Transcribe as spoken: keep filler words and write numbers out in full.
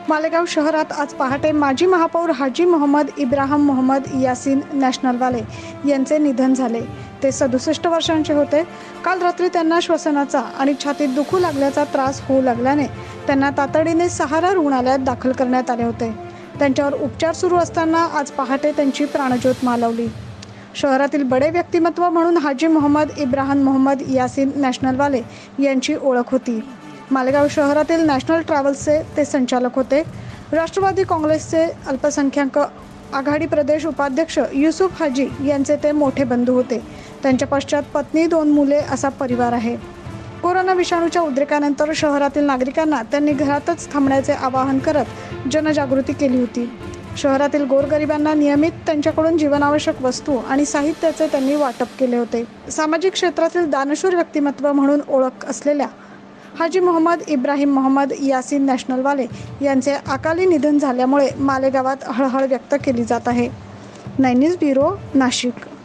मालेगाव शहरात आज पहाटे माजी महापौर हाजी मोहम्मद इब्राहिम मोहम्मद यासीन नॅशनलवाले यांचे निधन झाले। ते सदुसष्ट वर्षांचे होते। काल रात्री त्यांना श्वसनाचा आणि छातीत दुखू लागल्याचा त्रास होऊ लागल्याने त्यांना तातडीने सहारा रुग्णालयात दाखल करण्यात आले होते। त्यांच्यावर उपचार सुरू असताना आज पहाटे त्यांची प्राणज्योत मालवली। शहरातील बडे व्यक्तिमत्व म्हणून हाजी मोहम्मद इब्राहिम मोहम्मद यासीन नॅशनलवाले यांची ओळख होती। मालेगाव शहरातील नॅशनल ट्रॅव्हल्सचे ते संचालक होते। राष्ट्रवादी काँग्रेसचे अल्पसंख्याक आघाडी प्रदेश उपाध्यक्ष युसुफ हाजी यांचे ते मोठे बंधू होते। त्यांच्या पश्चात पत्नी, दोन मुले असा परिवार आहे। कोरोना विषाणूच्या उद्रेकानंतर शहरातील नागरिकांना त्यांनी घरातच थांबण्याचे आवाहन करत जनजागृती केली होती। शहरातील गोरगरिबांना नियमित त्यांच्याकडून जीवनावश्यक वस्तू आणि साहित्याचे त्यांनी वाटप केले होते। सामाजिक क्षेत्रातील दानशूर व्यक्तिमत्व म्हणून ओळख असलेल्या हाजी मोहम्मद इब्राहिम मोहम्मद यासीन नॅशनलवाले यांचे अकाली निधन झाल्यामुळे मालेगावात हळहळ व्यक्त केली जात आहे। Nine news bureau, Nashik.